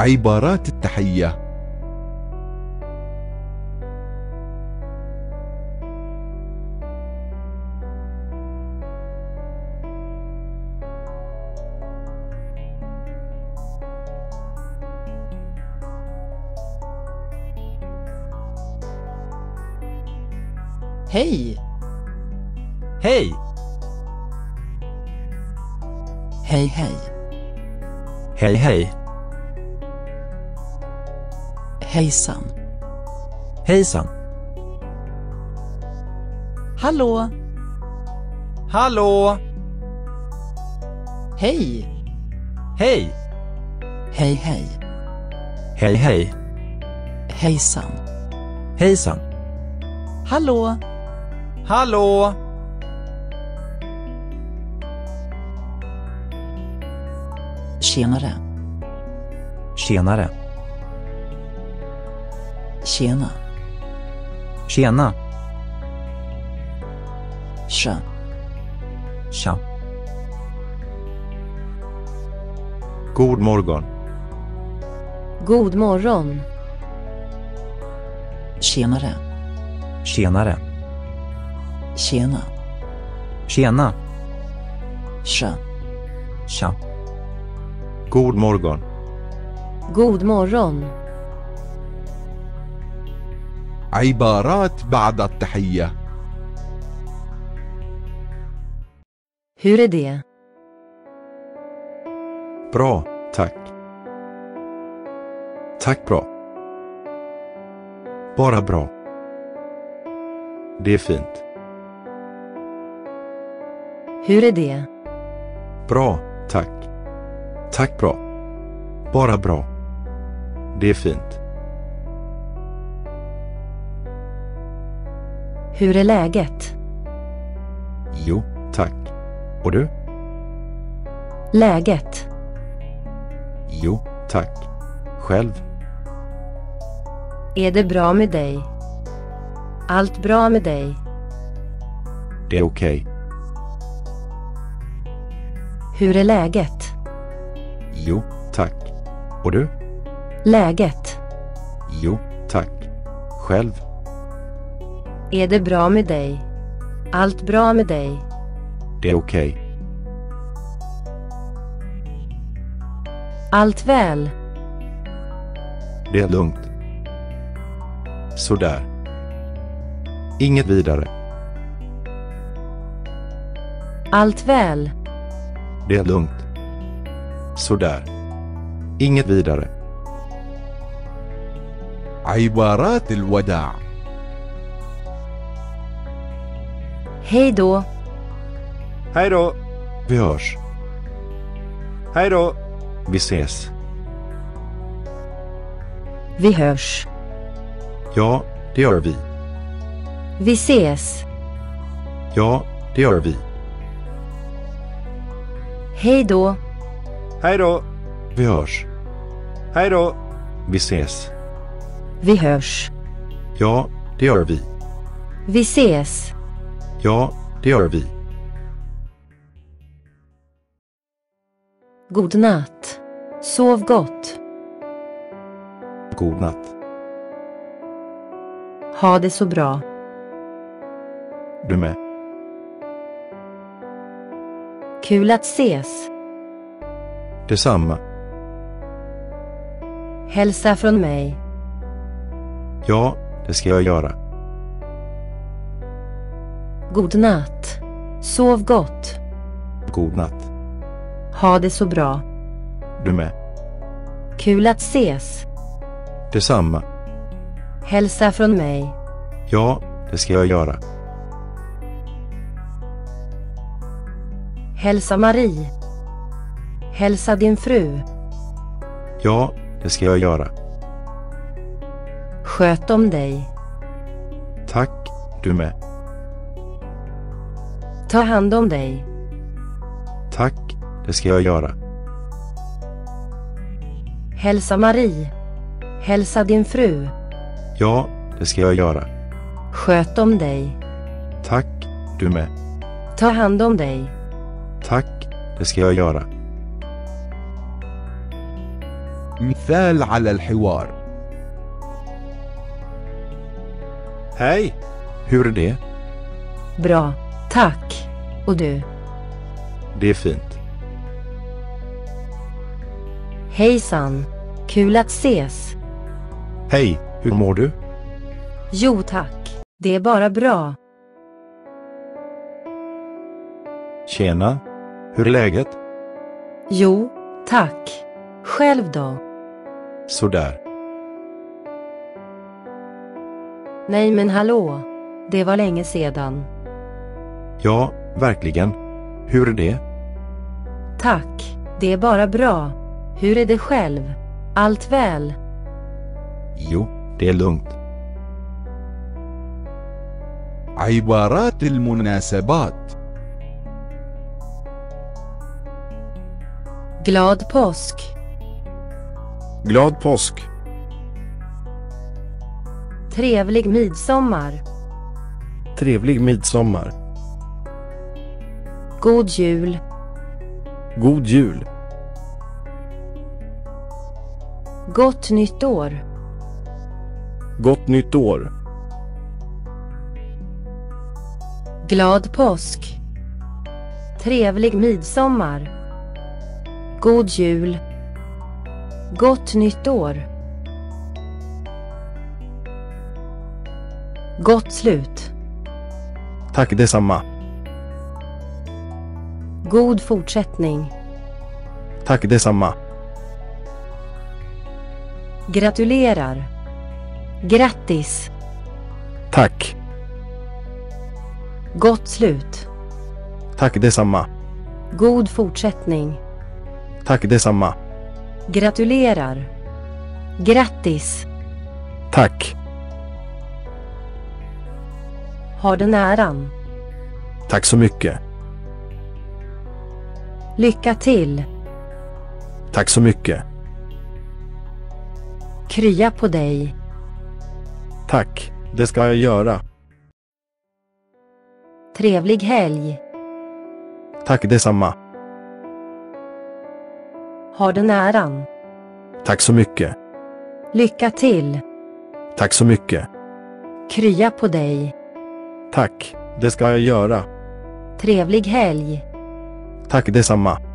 عبارات التحية. Hej! Hej! Hej, hej. Hej, hej. Hejsan. Hejsan. Hallå! Hallå! Hej! Hej! Hej, hej. Hej, hej. Hejsan. Hejsan. Hallå! Hallå! Tjenare. Tjenare. Tjena. Tjena. Tja. Tja. God morgon. God morgon. Tjenare. Tjenare. Tjena. Tjena. Tja. Tja. God morgon. God morgon. عبارات بعد التحية. Hur är det? Bra, tack. Tack bra. Bara bra. Det är fint. Hur är det? Bra, tack. Tack bra. Bara bra. Det är fint. Hur är läget? Jo, tack. Och du? Läget? Jo, tack. Själv? Är det bra med dig? Allt bra med dig? Det är okej. Hur är läget? Jo, tack. Och du? Läget? Jo, tack. Själv? Är det bra med dig? Allt bra med dig? Det är okej. Allt väl? Det är lugnt. Sådär. Inget vidare. Allt väl? Det är lugnt. Sådär. Inget vidare. عبارات الوداع. Hej då. Hej då. Vi hörs. Hej då. Vi ses. Vi hörs. Ja, det gör vi. Vi ses. Ja, det gör vi. Hej då. Hej då. Vi hörs. Hej då. Vi ses. Vi hörs. Ja, det gör vi. Vi ses. Ja, det gör vi. God natt. Sov gott. God natt. Ha det så bra. Du med. Kul att ses. Detsamma. Hälsa från mig. Ja, det ska jag göra. God natt. Sov gott. God natt. Ha det så bra. Du med. Kul att ses. Detsamma. Hälsa från mig. Ja, det ska jag göra. Hälsa Marie. Hälsa din fru. Ja, det ska jag göra. Sköt om dig. Tack, du med. Ta hand om dig. Tack, det ska jag göra. Hälsa Marie. Hälsa din fru. Ja, det ska jag göra. Sköt om dig. Tack, du med. Ta hand om dig. Tack, det ska jag göra. مثال على الحوار. Hej! Hur är det? Bra, tack. Och du? Det är fint. Hejsan. Kul att ses. Hej, hur mår du? Jo tack. Det är bara bra. Tjena. Hur är läget? Jo, tack. Själv då? Sådär. Nej men hallå. Det var länge sedan. Ja, verkligen. Hur är det? Tack. Det är bara bra. Hur är det själv? Allt väl? Jo, det är lugnt. عبارات المناسبات. Glad påsk. Glad påsk. Trevlig midsommar. Trevlig midsommar. God jul. God jul. Gott nytt år. Gott nytt år. Glad påsk. Trevlig midsommar. God jul. Gott nytt år. Gott slut. Tack detsamma. God fortsättning. Tack detsamma. Gratulerar. Grattis. Tack. Gott slut. Tack detsamma. God fortsättning. Tack detsamma. Gratulerar. Grattis. Tack. Har den äran. Tack så mycket. Lycka till. Tack så mycket. Krya på dig. Tack, det ska jag göra. Trevlig helg. Tack detsamma. Har den äran. Tack så mycket. Lycka till. Tack så mycket. Krya på dig. Tack, det ska jag göra. Trevlig helg. Tack detsamma.